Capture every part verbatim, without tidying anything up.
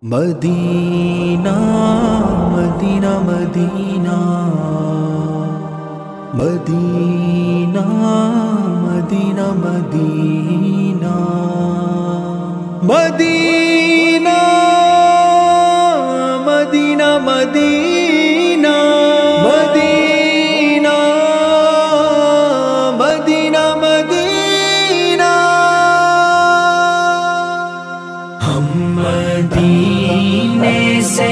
مدینہ مدینہ مدینہ مدینہ مدینہ مدینہ مدینہ مدینہ مدینہ مدینہ مدینہ مدینہ ہم مدینے سے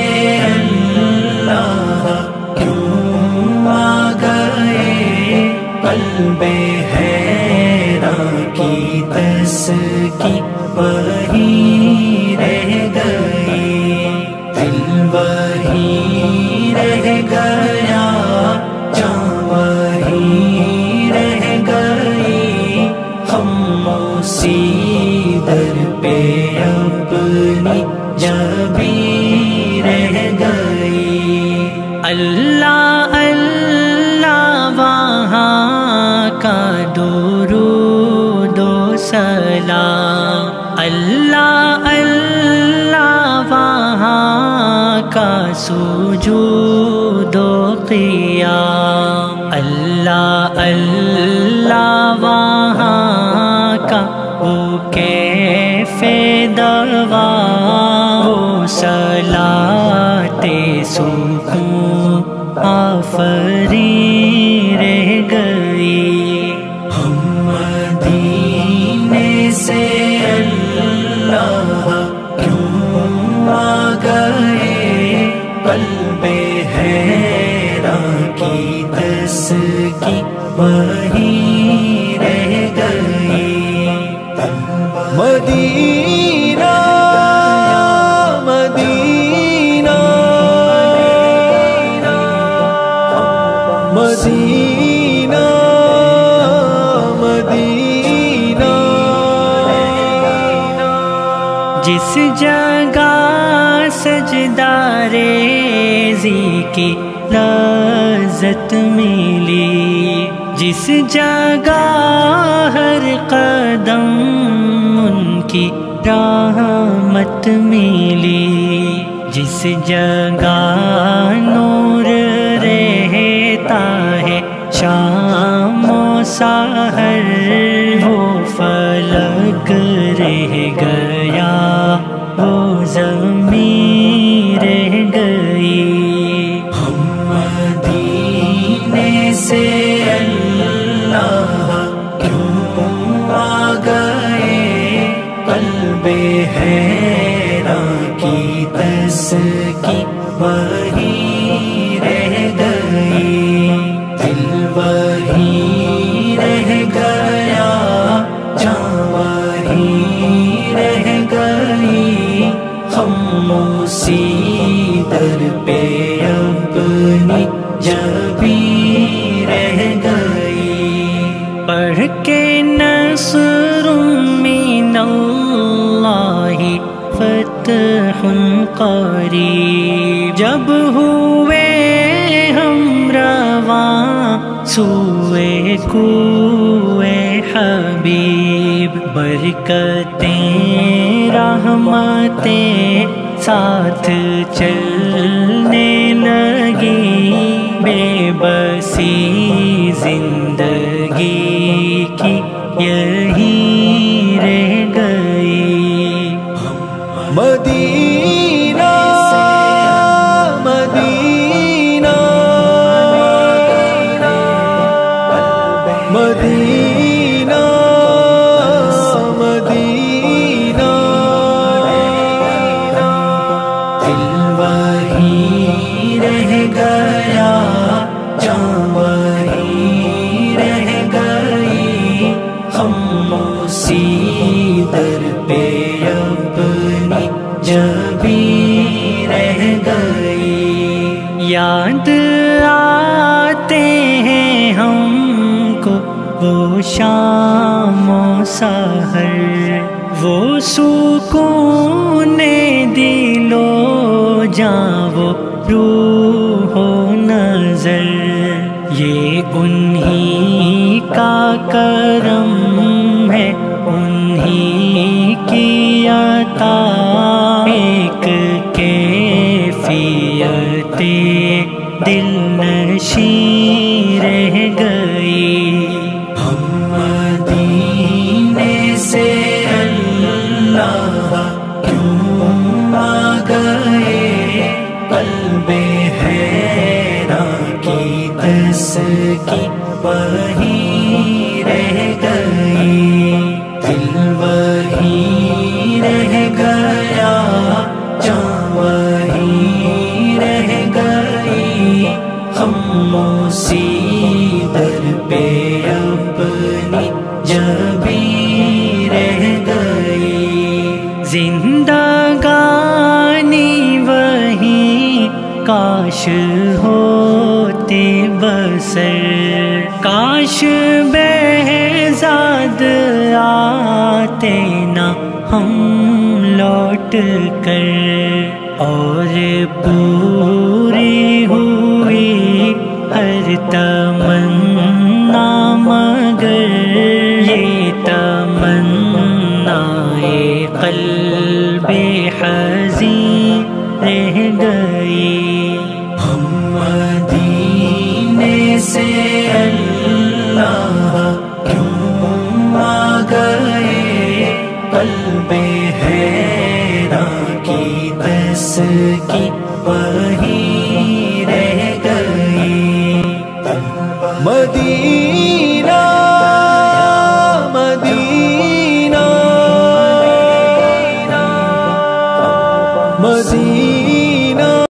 اللہ کیوں آ گئے، قلب حیران کی تسکی وہی رہ گئی، دل وہی رہ گیا، جان وہی رہ گئی، ہم اسی در پہ اپنی جبی رہ گئی۔ اللہ اللہ وہاں کا درود و سلام، اللہ اللہ وہاں کا سجود و قیام، اللہ اللہ وہاں کا وہ کیف دوا، وہ صلاۃ سکون آفرین رہ گئی۔ ہم مدینے سے اللہ کیوں آ گئے، قلب حیران کی تسکی وہی رہ گئی۔ مدینہ مدینہ مدینہ مدینہ، جس جگہ سجدہ ریزی کی لذت ملی، جس جگہ ہر قدم ان کی رحمت ملی، جس جگہ نور رہتا ہے شام و سحر، وہ فلک رہ گیا، وہ زمین رہ گئی۔ ہم مدینے سے اللہ کیوں آ گئے، قلب حیران کی تسکی وہی رہ گئی، دل وہی رہ گیا، جان وہی رہ گئی، ہم اسی در پہ اپنی جبی رہ گئی۔ پڑھ کے نصر من اللہ فتح قریب، جب ہوئے ہم رواں سوئے کوئے حبیب، برکتیں رحمتیں ساتھ چلنے لگی، بے بسی زندگی کی یہی رہ گئی۔ مدینہ مدینہ مدینہ مدینہ، دل وہی رہ گیا، جان وہی رہ گئی، ہم اسی در پہ اپنی جبی رہ گئی۔ یاد آتے ہیں ہم کو وہ شام و سحر، وہ سکون دل و جاں، وہ روح و نظر، یہ انہی کا کرم ہے، انہی کی عطا، ایک دل نشیں رہ گئی، ہم مدینے سے اللہ کیوں آ گئے، قلب حیران کی تسکی وہی رہ گئی، دل وہی رہ گیا، جاں وہی رہ گئی، خاموشی در پہ اپنی جبیں رہ گئی، زندگانی وہی کاش ہوتے بسر، کاش بہزاد آتے نہ ہم لوٹ کر، اور پوری ہوئی ہر تمنا مگر یہ تمنا قلب حزین رہ گئی، ہم مدینے سے اللہ کیوں آ گئے، قلب حیران کی تسکی وہی رہ گئی، مدینہ